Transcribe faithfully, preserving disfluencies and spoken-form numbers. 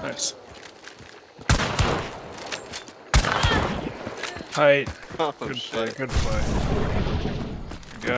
Nice. Height. Oh, Good shit. play, good play.